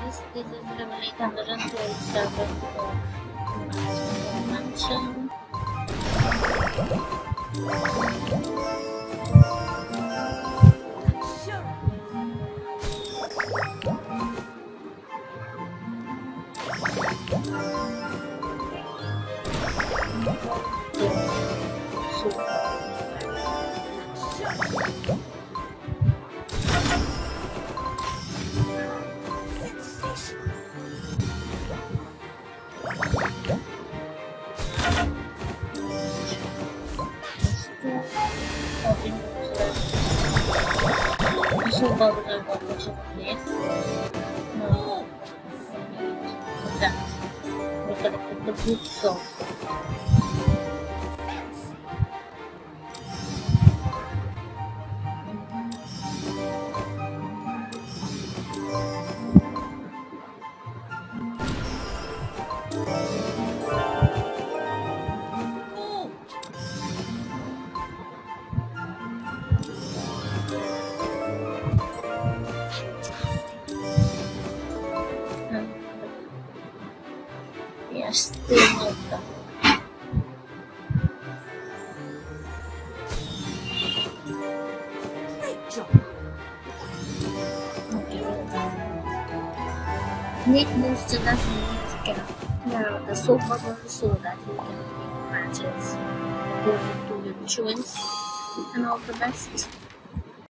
guys, this is level 827 of Mansion. So bagus opportunity. No, that's we collected the books also. Yes, still not done. Okay. Need booster that means can narrow the soap bubble so that you can make matches according to your choice. And all the best.